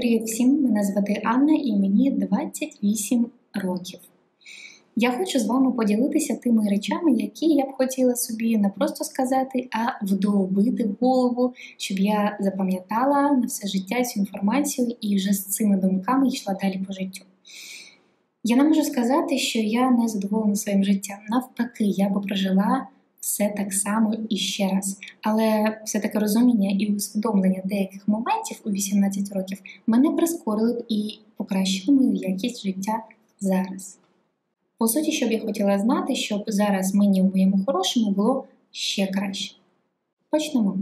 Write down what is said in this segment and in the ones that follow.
Привіт всім! Мене звати Анна і мені 28 років. Я хочу з вами поділитися тими речами, які я б хотіла собі не просто сказати, а вдовбити в голову, щоб я запам'ятала на все життя цю інформацію і вже з цими думками йшла далі по життю. Я не можу сказати, що я не задоволена своїм життям. Навпаки, я би прожила все так само і ще раз. Але все-таки розуміння і усвідомлення деяких моментів у 18 років мене прискорили б і покращили мою якість життя зараз. По суті, що б я хотіла знати, щоб зараз мені в моєму хорошому було ще краще. Почнемо.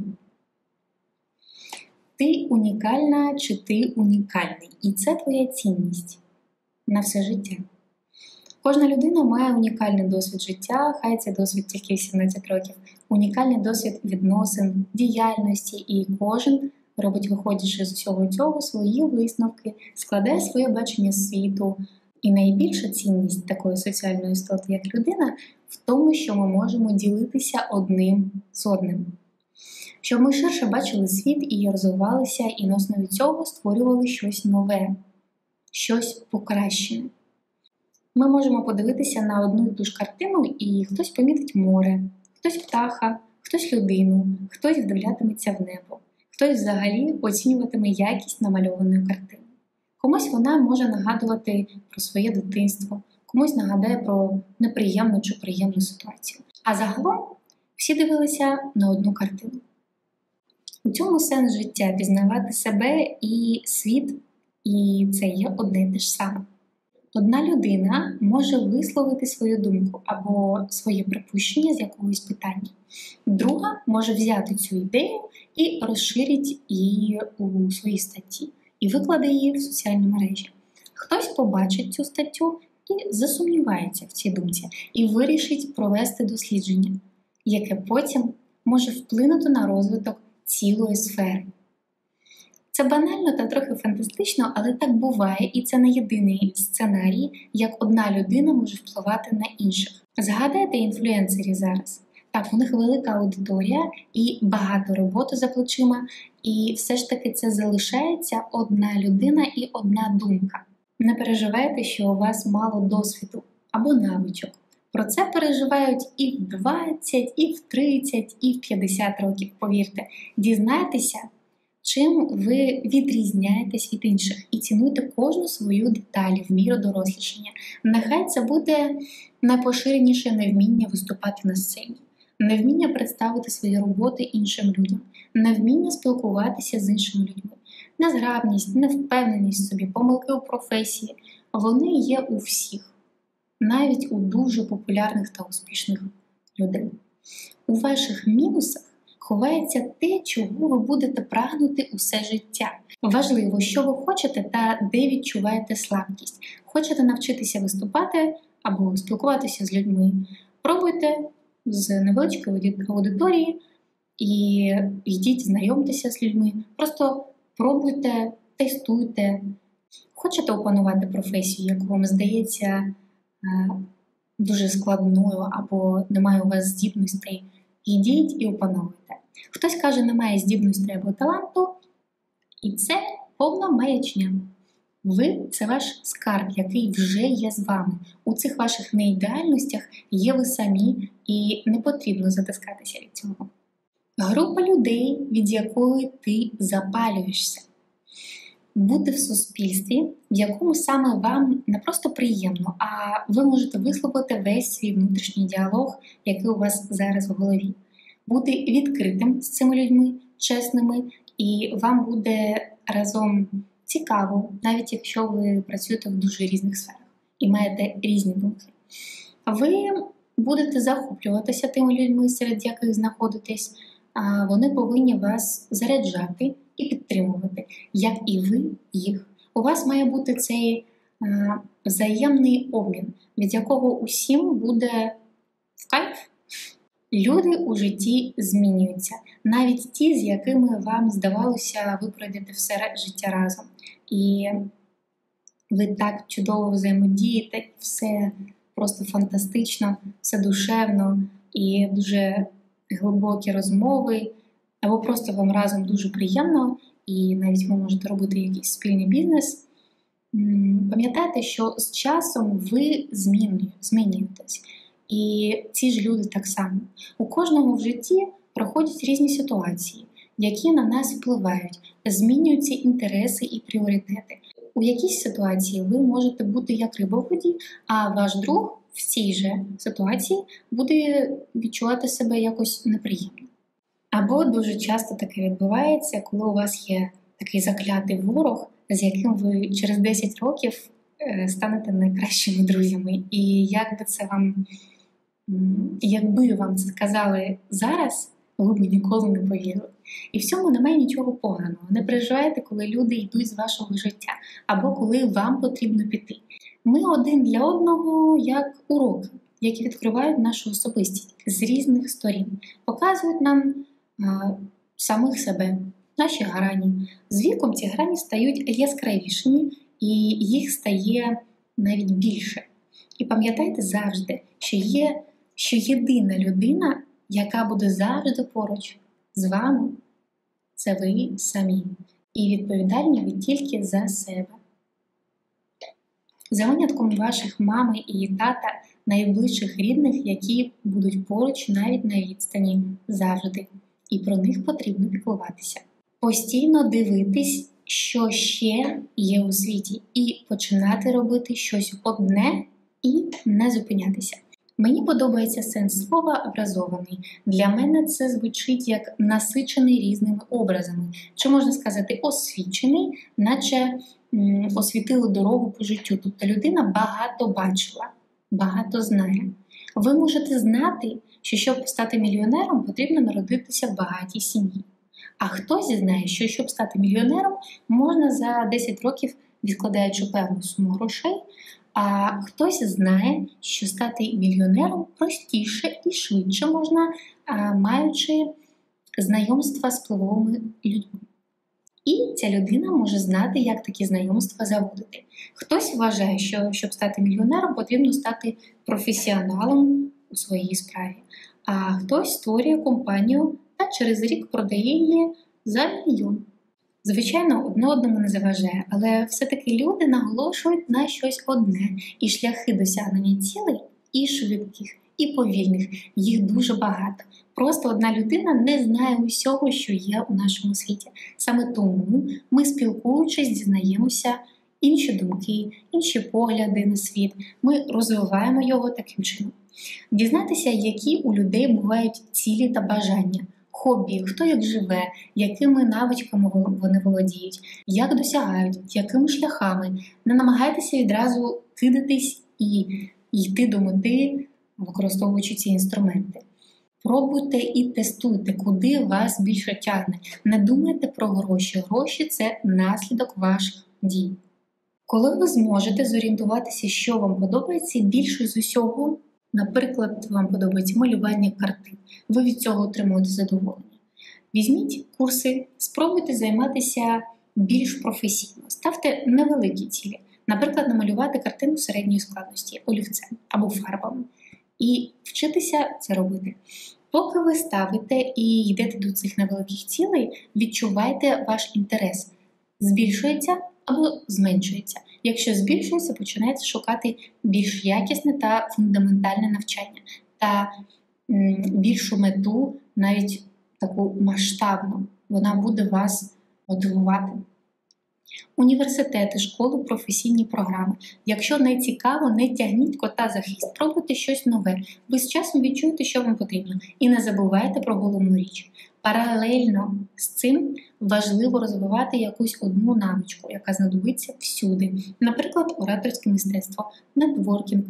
Ти унікальна чи ти унікальний? І це твоя цінність на все життя. Кожна людина має унікальний досвід життя, хай це досвід тільки 18 років, унікальний досвід відносин, діяльності, і кожен робить, виходячи з усього цього, свої висновки, складає своє бачення світу. І найбільша цінність такої соціальної істоти, як людина, в тому, що ми можемо ділитися одним з одним. Щоб ми ширше бачили світ і розвивалися, і на основі цього створювали щось нове, щось покращене. Ми можемо подивитися на одну і ту ж картину, і хтось помітить море, хтось птаха, хтось людину, хтось вдивлятиметься в небо, хтось взагалі оцінюватиме якість намальованої картини. Комусь вона може нагадувати про своє дитинство, комусь нагадає про неприємну чи приємну ситуацію. А загалом всі дивилися на одну картину. У цьому сенс життя – пізнавати себе і світ, і це є одне й те ж саме. Одна людина може висловити свою думку або своє припущення з якогось питання. Друга може взяти цю ідею і розширити її у своїй статті і викладе її в соціальні мережі. Хтось побачить цю статтю і засумнівається в цій думці і вирішить провести дослідження, яке потім може вплинути на розвиток цілої сфери. Це банально та трохи фантастично, але так буває, і це не єдиний сценарій, як одна людина може впливати на інших. Згадайте інфлюенсерів зараз. Так, у них велика аудиторія і багато роботи за плечима, і все ж таки це залишається одна людина і одна думка. Не переживайте, що у вас мало досвіду або навичок. Про це переживають і в 20, і в 30, і в 50 років, повірте. Дізнайтеся, чим ви відрізняєтесь від інших, і цінуйте кожну свою деталь в міру дорослішання. Нехай це буде найпоширеніше невміння виступати на сцені, невміння представити свої роботи іншим людям, невміння спілкуватися з іншими людьми, незграбність, невпевненість в собі, помилки у професії. Вони є у всіх, навіть у дуже популярних та успішних людей. У ваших мінусах ховається те, чого ви будете прагнути усе життя. Важливо, що ви хочете та де відчуваєте слабкість. Хочете навчитися виступати або спілкуватися з людьми? Пробуйте з невеличкої аудиторії і йдіть, знайомтеся з людьми. Просто пробуйте, тестуйте. Хочете опанувати професію, яку вам здається дуже складною або немає у вас здібностей? Йдіть і опановуйте. Хтось каже, немає здібності або таланту, і це повна маячня. Ви – це ваш скарб, який вже є з вами. У цих ваших неідеальностях є ви самі, і не потрібно затискатися від цього. Група людей, від якої ти запалюєшся. Бути в суспільстві, в якому саме вам не просто приємно, а ви можете висловити весь свій внутрішній діалог, який у вас зараз в голові. Бути відкритим з цими людьми, чесними, і вам буде разом цікаво, навіть якщо ви працюєте в дуже різних сферах і маєте різні думки. Ви будете захоплюватися тими людьми, серед яких знаходитесь, а вони повинні вас заряджати і підтримувати, як і ви їх. У вас має бути цей взаємний обмін, від якого усім буде в кайф. Люди у житті змінюються, навіть ті, з якими вам здавалося, ви пройдете все життя разом. І ви так чудово взаємодієте, все просто фантастично, все душевно і дуже глибокі розмови, або просто вам разом дуже приємно, і навіть ви можете робити якийсь спільний бізнес, пам'ятайте, що з часом ви змінюєтесь. І ці ж люди так само. У кожному в житті проходять різні ситуації, які на нас впливають, змінюються інтереси і пріоритети. У якійсь ситуації ви можете бути як риба в воді, а ваш друг в цій же ситуації буде відчувати себе якось неприємно. Або дуже часто таке відбувається, коли у вас є такий заклятий ворог, з яким ви через 10 років станете найкращими друзями. І якби вам це сказали зараз, ви б ніколи не повірили. І в цьому немає нічого поганого. Не переживайте, коли люди йдуть з вашого життя, або коли вам потрібно піти. Ми один для одного як уроки, які відкривають нашу особистість з різних сторін, показують нам самих себе, наші грані. З віком ці грані стають яскравішими, і їх стає навіть більше. І пам'ятайте завжди, що єдина людина, яка буде завжди поруч з вами, це ви самі. І відповідальні ви тільки за себе. За винятком ваших мами і тата, найближчих рідних, які будуть поруч навіть на відстані завжди. І про них потрібно піклуватися. Постійно дивитись, що ще є у світі, і починати робити щось одне і не зупинятися. Мені подобається сенс слова «образований». Для мене це звучить як насичений різними образами. Чи можна сказати освічений, наче освітили дорогу по життю. Тобто людина багато бачила, багато знає. Ви можете знати, що щоб стати мільйонером, потрібно народитися в багатій сім'ї. А хтось знає, що щоб стати мільйонером, можна за 10 років, відкладаючи певну суму грошей, а хтось знає, що стати мільйонером простіше і швидше можна, маючи знайомства з впливовими людьми. І ця людина може знати, як такі знайомства заводити. Хтось вважає, що щоб стати мільйонером, потрібно стати професіоналом у своїй справі. А хтось створює компанію та через рік продає її за $1 мільйон. Звичайно, одне одному не заважає, але все-таки люди наголошують на щось одне. І шляхи досягнення цілей і швидких, і повільних. Їх дуже багато. Просто одна людина не знає усього, що є у нашому світі. Саме тому ми, спілкуючись, дізнаємося інші думки, інші погляди на світ. Ми розвиваємо його таким чином. Дізнатися, які у людей бувають цілі та бажання, хобі, хто як живе, якими навичками вони володіють, як досягають, якими шляхами. Не намагайтеся відразу кидатись і йти до мети, використовуючи ці інструменти. Пробуйте і тестуйте, куди вас більше тягне. Не думайте про гроші. Гроші – це наслідок ваших дій. Коли ви зможете зорієнтуватися, що вам подобається, більше з усього, наприклад, вам подобається малювання картин, ви від цього отримуєте задоволення. Візьміть курси, спробуйте займатися більш професійно. Ставте невеликі цілі. Наприклад, намалювати картину середньої складності олівцем або фарбами. І вчитися це робити. Поки ви ставите і йдете до цих невеликих цілей, відчувайте ваш інтерес. Збільшується або зменшується. Якщо збільшується, починаєте шукати більш якісне та фундаментальне навчання та більшу мету, навіть таку масштабну. Вона буде вас мотивувати. Університети, школи, професійні програми. Якщо не цікаво, не тягніть кота за хвіст, пробуйте щось нове. Ви з часом відчуєте, що вам потрібно. І не забувайте про головну річ. Паралельно з цим важливо розвивати якусь одну навичку, яка знадобиться всюди. Наприклад, ораторське мистецтво, нетворкінг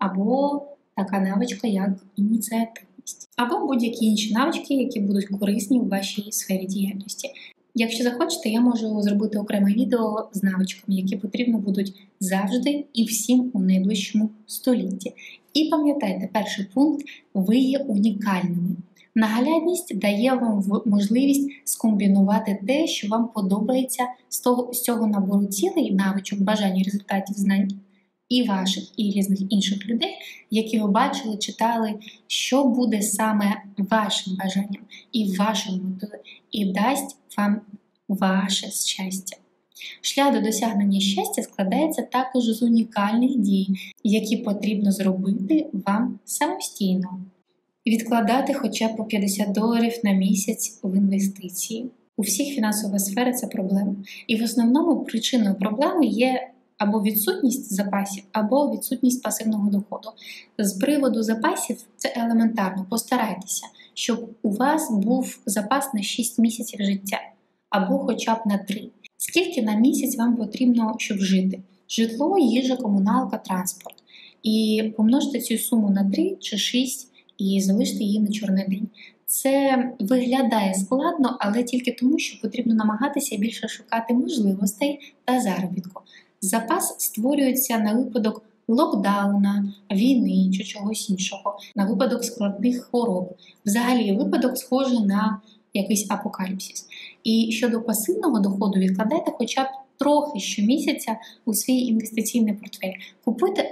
або така навичка, як ініціативність. Або будь-які інші навички, які будуть корисні у вашій сфері діяльності. Якщо захочете, я можу зробити окреме відео з навичками, які потрібно будуть завжди і всім у найближчому столітті. І пам'ятайте, перший пункт – ви є унікальними. Наглядність дає вам можливість скомбінувати те, що вам подобається з цього набору цілей, навичок, бажань, результатів, знань і ваших, і різних інших людей, які ви бачили, читали, що буде саме вашим бажанням і вашою метою, і дасть вам ваше щастя. Шлях до досягнення щастя складається також з унікальних дій, які потрібно зробити вам самостійно. Відкладати хоча б по $50 на місяць в інвестиції. У всіх фінансова сфера – це проблема. І в основному причиною проблеми є або відсутність запасів, або відсутність пасивного доходу. З приводу запасів це елементарно. Постарайтеся, щоб у вас був запас на 6 місяців життя, або хоча б на 3. Скільки на місяць вам потрібно, щоб жити? Житло, їжа, комуналка, транспорт. І помножте цю суму на 3 чи 6 і залиште її на чорний день. Це виглядає складно, але тільки тому, що потрібно намагатися більше шукати можливостей та заробітку. Запас створюється на випадок локдауна, війни чи чогось іншого, на випадок складних хвороб. Взагалі, випадок схожий на якийсь апокаліпсис. І щодо пасивного доходу, відкладайте хоча б трохи щомісяця у свій інвестиційний портфель. Купуйте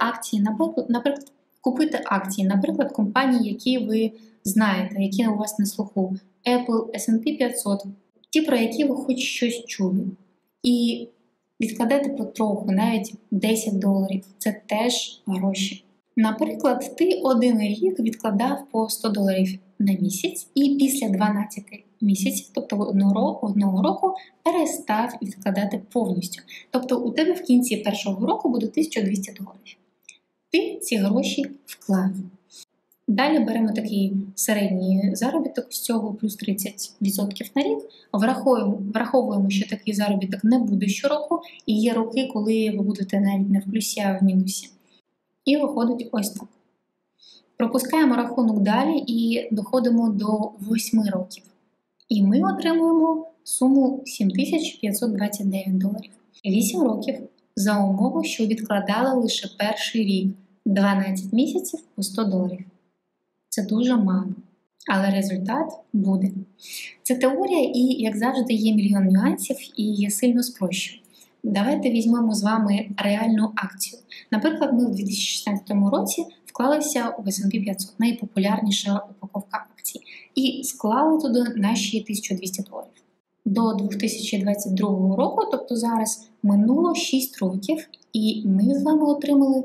акції, наприклад, компаній, які ви знаєте, які у вас на слуху. Apple, S&P 500, ті, про які ви хоч щось чули. І відкладайте потроху, навіть $10. Це теж гроші. Наприклад, ти один рік відкладав по $100 на місяць і після 12 місяців, тобто одного року, перестав відкладати повністю. Тобто у тебе в кінці першого року буде $1200. Ти ці гроші вклав. Далі беремо такий середній заробіток з цього плюс 30% на рік. Враховуємо, що такий заробіток не буде щороку, і є роки, коли ви будете навіть не в плюсі, а в мінусі. І виходить ось так. Пропускаємо рахунок далі і доходимо до 8 років. І ми отримуємо суму $7529. 8 років за умови, що відкладали лише перший рік, 12 місяців по $100. Це дуже мало, але результат буде. Це теорія і, як завжди, є мільйон нюансів і я сильно спрощую. Давайте візьмемо з вами реальну акцію. Наприклад, ми у 2016 році вклалися у S&P 500, найпопулярніша упаковка акцій, і склали туди наші $1200. До 2022 року, тобто зараз, минуло 6 років, і ми з вами отримали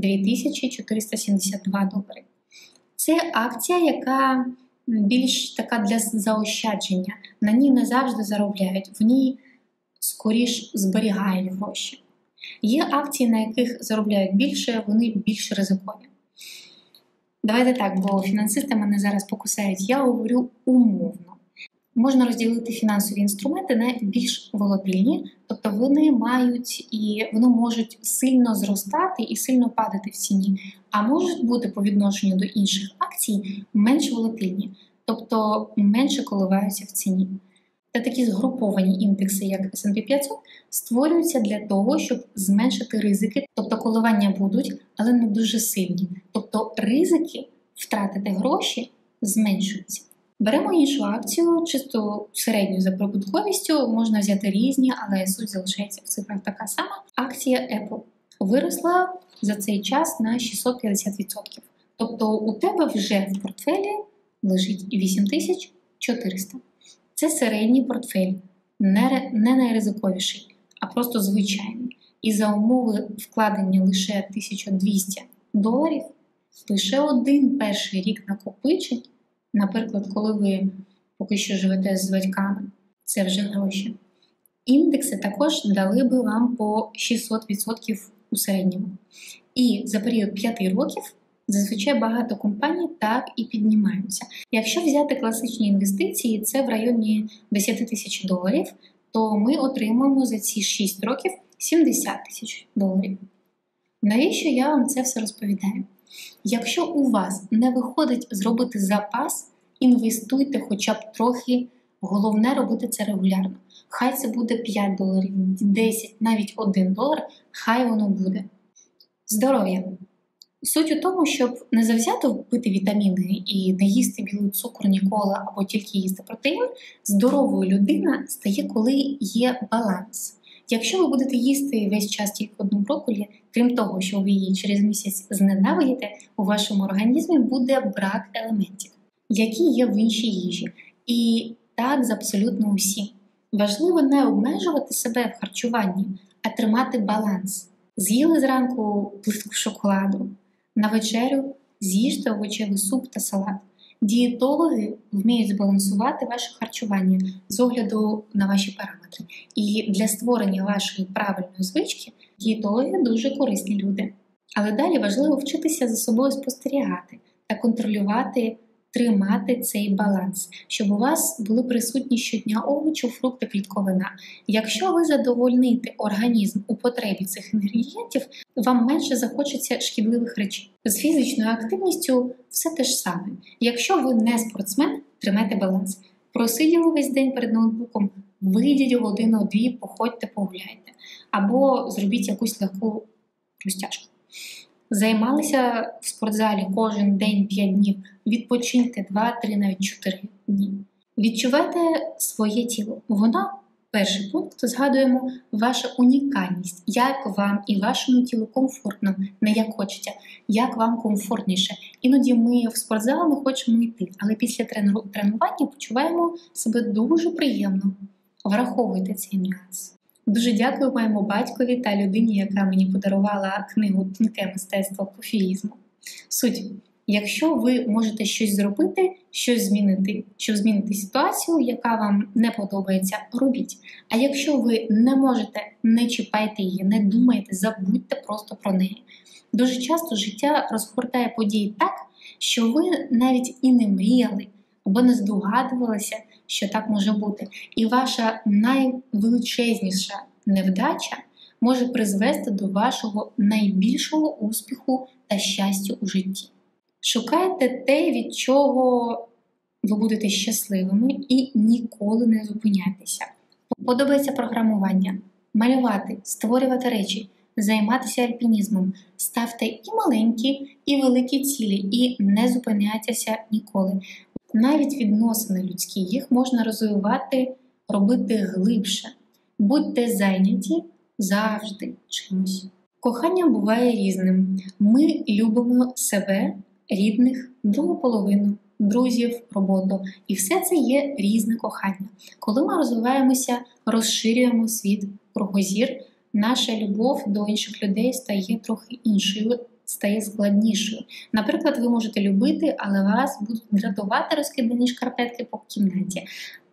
$2472. Це акція, яка більш така для заощадження. На ній не завжди заробляють, в ній скоріш зберігають гроші. Є акції, на яких заробляють більше, вони більш ризикові. Давайте так, бо фінансисти мене зараз покусають. Я говорю умовно. Можна розділити фінансові інструменти на більш волатильні, тобто вони можуть сильно зростати і сильно падати в ціні, а можуть бути по відношенню до інших акцій менш волатильні, тобто менше коливаються в ціні. Та такі згруповані індекси, як S&P 500, створюються для того, щоб зменшити ризики, тобто коливання будуть, але не дуже сильні. Тобто ризики втратити гроші зменшуються. Беремо іншу акцію, чисто середню за прибутковістю, можна взяти різні, але суть залишається в цифрах така сама. Акція Apple виросла за цей час на 650%. Тобто у тебе вже в портфелі лежить 8400. Це середній портфель, не найризиковіший, а просто звичайний. І за умови вкладення лише $1200, лише один перший рік накопичень, наприклад, коли ви поки що живете з батьками, це вже гроші. Індекси також дали би вам по 600% у середньому. І за період 5 років зазвичай багато компаній так і піднімаються. Якщо взяти класичні інвестиції, це в районі $10 000, то ми отримуємо за ці 6 років $70 000. Навіщо я вам це все розповідаю? Якщо у вас не виходить зробити запас, інвестуйте хоча б трохи, головне робити це регулярно. Хай це буде $5, 10, навіть $1, хай воно буде. Здоров'я. Суть у тому, щоб не завзято пити вітаміни і не їсти білий цукор ніколи або тільки їсти протеїн, здоровою людина стає, коли є баланс. Якщо ви будете їсти весь час тільки одну брокколі, крім того, що ви її через місяць зненавидите, у вашому організмі буде брак елементів, які є в іншій їжі. І так з абсолютно усім. Важливо не обмежувати себе в харчуванні, а тримати баланс. З'їли зранку плитку шоколаду, на вечерю з'їжте овочевий суп та салат. Дієтологи вміють збалансувати ваше харчування з огляду на ваші параметри. І для створення вашої правильної звички дієтологи дуже корисні люди. Але далі важливо вчитися за собою спостерігати та контролювати, тримати цей баланс, щоб у вас були присутні щодня овочі, фрукти, клітковина. Якщо ви задовольните організм у потребі цих інгредієнтів, вам менше захочеться шкідливих речей. З фізичною активністю все те ж саме. Якщо ви не спортсмен, тримайте баланс. Просиділи весь день перед ноутбуком, вийдіть годину-дві, походьте, погуляйте. Або зробіть якусь легку розтяжку. Займалися в спортзалі кожен день 5 днів, відпочиньте 2-3, навіть 4 дні. Відчувайте своє тіло. Воно, перший пункт, згадуємо, ваша унікальність, як вам і вашому тілу комфортно, не як хочеться, як вам комфортніше. Іноді ми в спортзал не хочемо йти, але після тренування почуваємо себе дуже приємно. Враховуйте цей нюанс. Дуже дякую моєму батькові та людині, яка мені подарувала книгу «Тонке мистецтво кофеїзму». Суть. Якщо ви можете щось зробити, щось змінити, щоб змінити ситуацію, яка вам не подобається, робіть. А якщо ви не можете, не чіпайте її, не думайте, забудьте просто про неї. Дуже часто життя розгортає події так, що ви навіть і не мріяли, або не здогадувалися, що так може бути. І ваша найвеличезніша невдача може призвести до вашого найбільшого успіху та щастя у житті. Шукайте те, від чого ви будете щасливими, і ніколи не зупиняйтеся. Подобається програмування, малювати, створювати речі, займатися альпінізмом. Ставте і маленькі, і великі цілі, і не зупиняйтеся ніколи. Навіть відносини людські, їх можна розвивати, робити глибше. Будьте зайняті завжди чимось. Кохання буває різним. Ми любимо себе, рідних, другу половину, друзів, роботу. І все це є різне кохання. Коли ми розвиваємося, розширюємо світ кругозір, наша любов до інших людей стає трохи іншою, стає складнішою. Наприклад, ви можете любити, але вас будуть дратувати розкидані шкарпетки по кімнаті.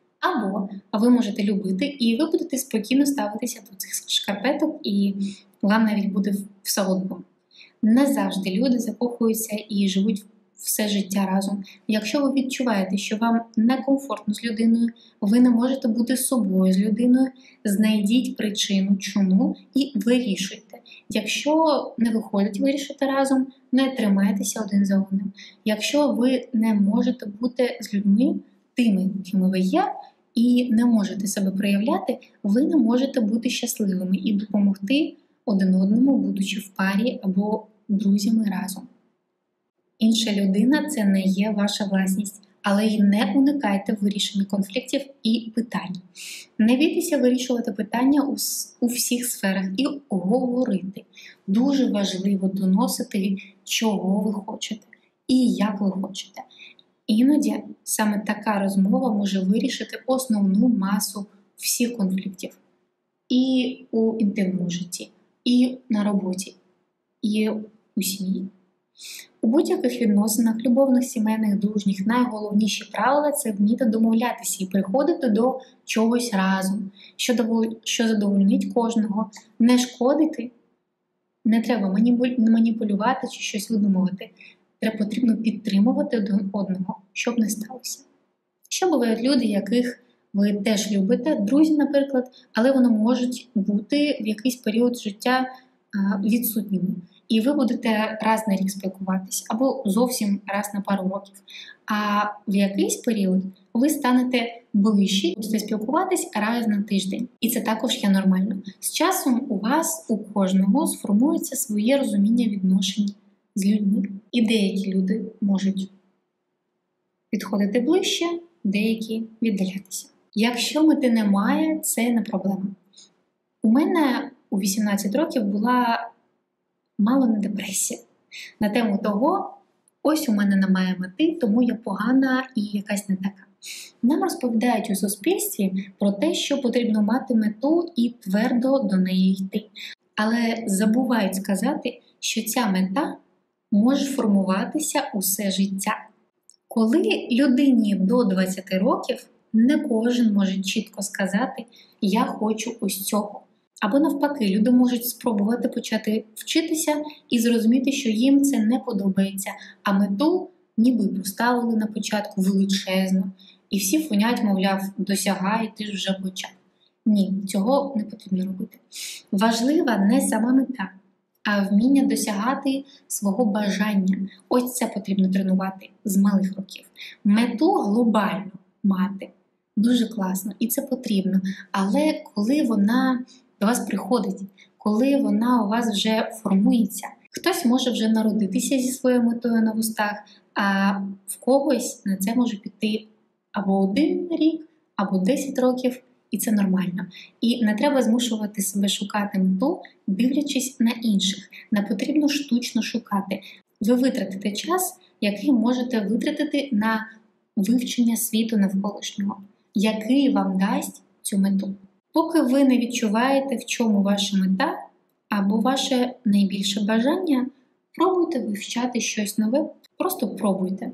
Або ви можете любити, і ви будете спокійно ставитися до цих шкарпеток, і вам навіть буде все одно. Не завжди люди закохуються і живуть все життя разом. Якщо ви відчуваєте, що вам некомфортно з людиною, ви не можете бути собою з людиною, знайдіть причину, чому, і вирішуйте. Якщо не виходить вирішити разом, не тримайтеся один за одним. Якщо ви не можете бути з людьми тими, ким ви є, і не можете себе проявляти, ви не можете бути щасливими і допомогти один одному, будучи в парі або друзями разом. Інша людина – це не є ваша власність, але й не уникайте вирішення конфліктів і питань. Не бійтеся вирішувати питання у всіх сферах і говорити. Дуже важливо доносити, чого ви хочете і як ви хочете. Іноді саме така розмова може вирішити основну масу всіх конфліктів. І у інтимному житті, і на роботі, і у сім'ї. У будь-яких відносинах, любовних, сімейних, дружніх, найголовніші правила – це вміти домовлятися і приходити до чогось разом, що задовольнить кожного. Не шкодити, не треба маніпулювати чи щось видумувати. Потрібно підтримувати один одного, щоб не сталося. Ще бувають люди, яких ви теж любите, друзі, наприклад, але вони можуть бути в якийсь період життя відсутніми. І ви будете раз на рік спілкуватися, або зовсім раз на пару років. А в якийсь період ви станете ближчі, будете спілкуватись раз на тиждень. І це також є нормально. З часом у вас, у кожного, сформується своє розуміння відношень з людьми. І деякі люди можуть підходити ближче, деякі віддалятися. Якщо мети немає, це не проблема. У мене у 18 років була мало не депресія на тему того, ось у мене немає мети, тому я погана і якась не така. Нам розповідають у суспільстві про те, що потрібно мати мету і твердо до неї йти. Але забувають сказати, що ця мета може формуватися усе життя. Коли людині до 20 років, не кожен може чітко сказати «я хочу ось цього». Або навпаки, люди можуть спробувати почати вчитися і зрозуміти, що їм це не подобається, а мету ніби поставили на початку величезно. І всі фонять, мовляв, досягай, ти ж вже почав. Ні, цього не потрібно робити. Важлива не сама мета, а вміння досягати свого бажання. Ось це потрібно тренувати з малих років. Мету глобально мати дуже класно, і це потрібно. Але коли вона до вас приходить, коли вона у вас вже формується, хтось може вже народитися зі своєю метою на вустах, а в когось на це може піти або 1 рік, або 10 років, і це нормально. І не треба змушувати себе шукати мету, дивлячись на інших. Не потрібно штучно шукати. Ви витратите час, який можете витратити на вивчення світу навколишнього, який вам дасть цю мету. Поки ви не відчуваєте, в чому ваша мета або ваше найбільше бажання, пробуйте вивчати щось нове, просто пробуйте.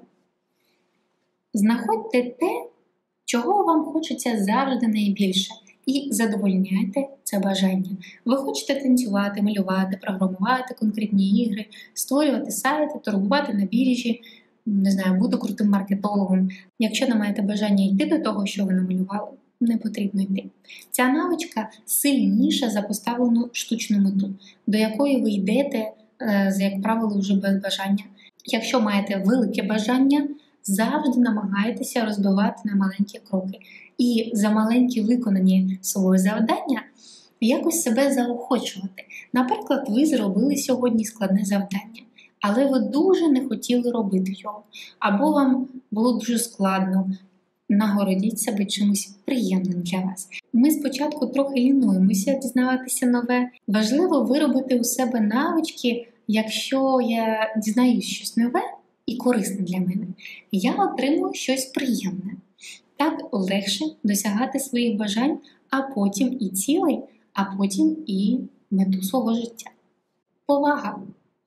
Знаходьте те, чого вам хочеться завжди найбільше, і задовольняйте це бажання. Ви хочете танцювати, малювати, програмувати конкретні ігри, створювати сайти, торгувати на біржі, не знаю, бути крутим маркетологом. Якщо не маєте бажання йти до того, що ви намалювали, не потрібно йти. Ця навичка сильніша за поставлену штучну мету, до якої ви йдете, як правило, вже без бажання. Якщо маєте велике бажання, завжди намагайтеся розбивати на маленькі кроки. І за маленькі виконані свого завдання якось себе заохочувати. Наприклад, ви зробили сьогодні складне завдання, але ви дуже не хотіли робити його. Або вам було дуже складно. Нагородіть себе чимось приємним для вас. Ми спочатку трохи лінуємося дізнаватися нове. Важливо виробити у себе навички, якщо я дізнаюсь щось нове і корисне для мене, я отримую щось приємне. Так легше досягати своїх бажань, а потім і цілей, а потім і мету свого життя. Повага.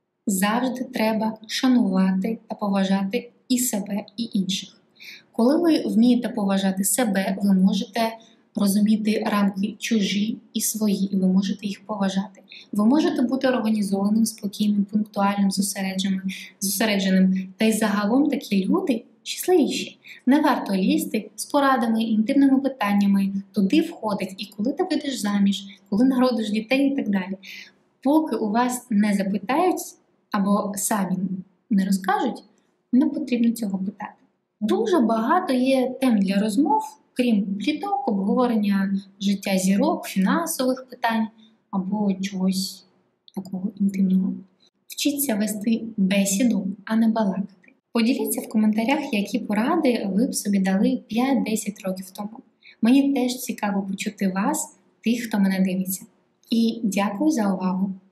Завжди треба шанувати та поважати і себе, і інших. Коли ви вмієте поважати себе, ви можете розуміти рамки чужі і свої, і ви можете їх поважати. Ви можете бути організованим, спокійним, пунктуальним, зосередженим. Та й загалом такі люди щасливіші. Не варто лізти з порадами, інтимними питаннями, туди входить і коли ти вийдеш заміж, коли народиш дітей і так далі. Поки у вас не запитають або самі не розкажуть, не потрібно цього питати. Дуже багато є тем для розмов, крім пліток, обговорення життя зірок, фінансових питань або чогось такого інтимного. Вчіться вести бесіду, а не балакати. Поділіться в коментарях, які поради ви б собі дали 5-10 років тому. Мені теж цікаво почути вас, тих, хто мене дивиться. І дякую за увагу!